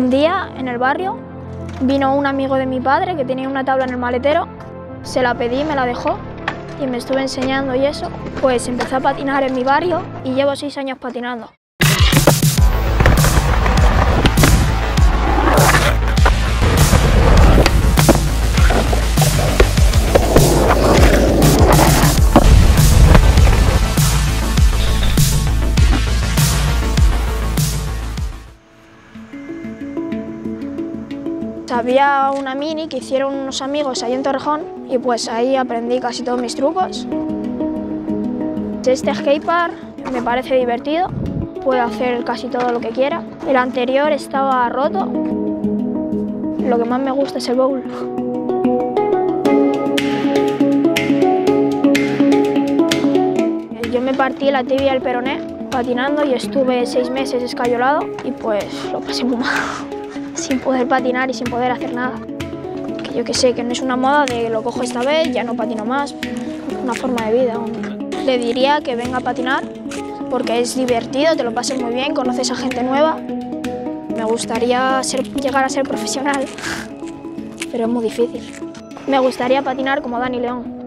Un día, en el barrio, vino un amigo de mi padre que tenía una tabla en el maletero, se la pedí, me la dejó y me estuve enseñando y eso. Pues empecé a patinar en mi barrio y llevo 6 años patinando. Había una mini que hicieron unos amigos ahí en Torrejón y pues ahí aprendí casi todos mis trucos. Este skatepark me parece divertido, puedo hacer casi todo lo que quiera. El anterior estaba roto, lo que más me gusta es el bowl. Yo me partí la tibia y el peroné patinando y estuve 6 meses escayolado y pues lo pasé muy mal. Sin poder patinar y sin poder hacer nada. Que yo que sé, que no es una moda de lo cojo esta vez, ya no patino más, una forma de vida. Le diría que venga a patinar porque es divertido, te lo pasas muy bien, conoces a gente nueva. Me gustaría llegar a ser profesional, pero es muy difícil. Me gustaría patinar como Dani León.